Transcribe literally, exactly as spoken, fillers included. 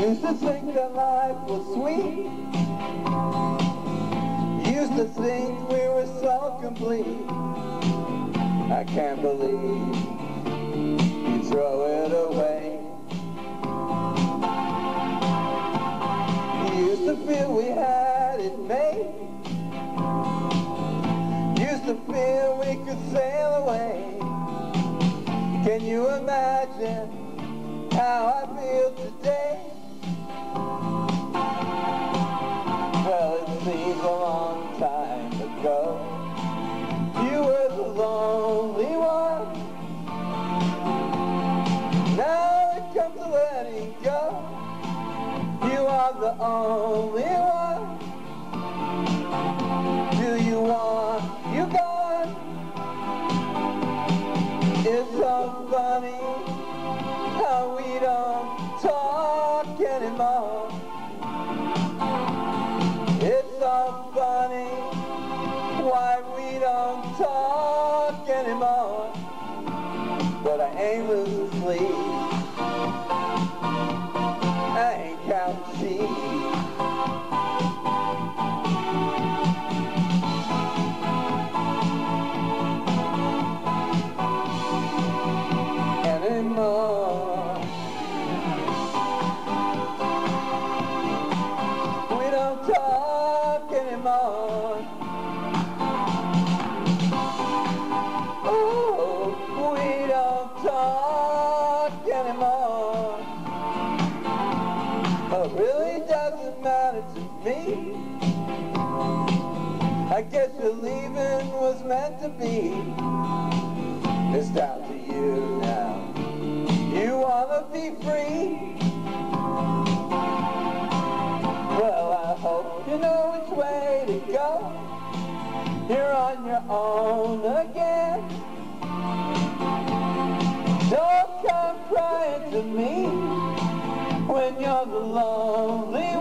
Used to think that life was sweet. Used to think we were so complete. I can't believe you throw it away. Used to feel we had it made. Used to feel we could sail away. Can you imagine how I feel today? Well, it seems a long time ago. You were the lonely one. Now it comes to letting go. You are the only one. Do you want you gone? It's so funny how we don't talk anymore. It's so funny why we don't talk anymore. But I ain't losing sleep. I ain't counting sheep. Anymore. We don't talk anymore. Oh, we don't talk anymore. It really doesn't matter to me. I guess your leaving was meant to be. It's down to you now. You wanna be free? Well, I hope you know which way to go. You're on your own again. Don't come crying to me when you're the lonely